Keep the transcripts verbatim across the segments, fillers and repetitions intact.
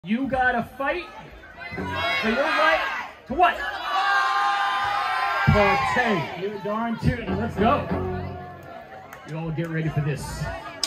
You gotta fight for your right to what? Partay. You're darn tootin'. Let's go. You all get ready for this.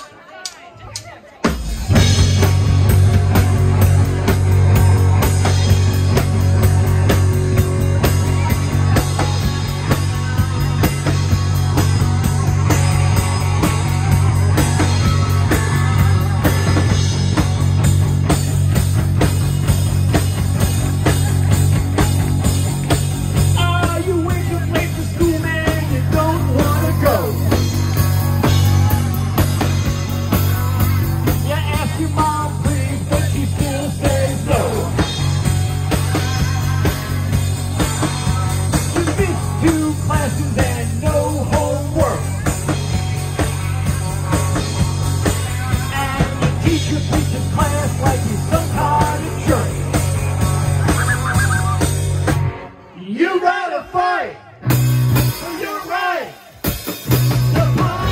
You gotta fight for your right to party.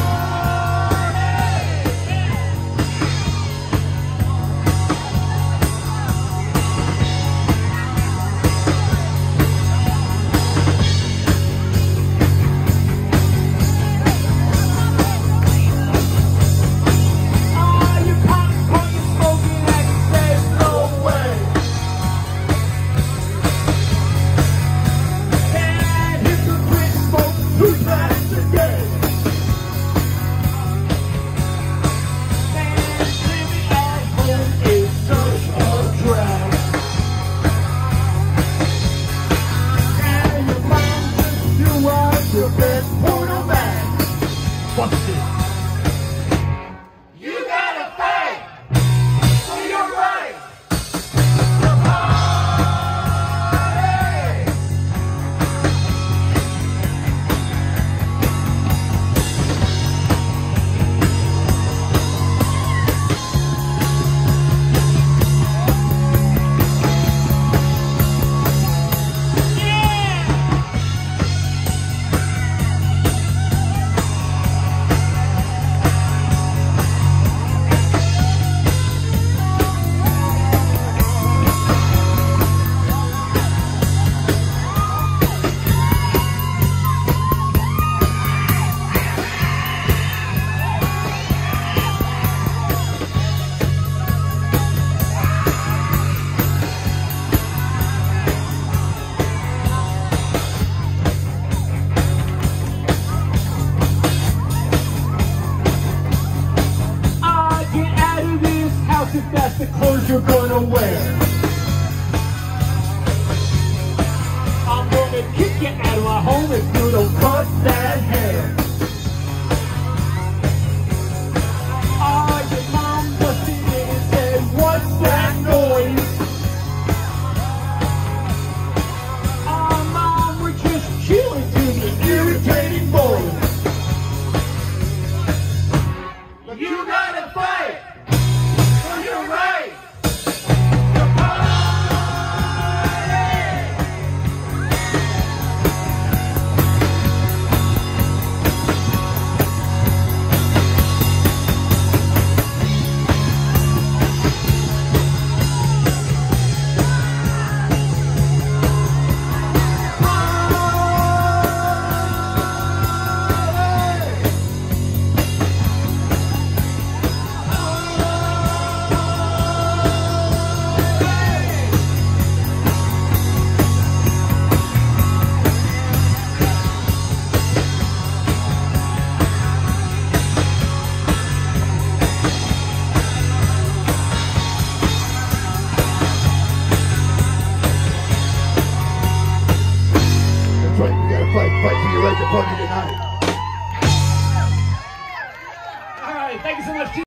Ah, you pop, pop, you smoking like there's no way. Who's back today? Man, living at home is such a drag. And your mind just do what your best portal bag. What's this? You gotta fight for your right to party. If that's the clothes you're gonna wear, I'm gonna kick you out of my home if you don't cut that hair. Ah, your mom busted in and said, what's that noise? Ah, mom, we're just chilling to the irritating boys. But you gotta fight. You're right. Fight, fight for your right to party tonight. All right, thank you so much.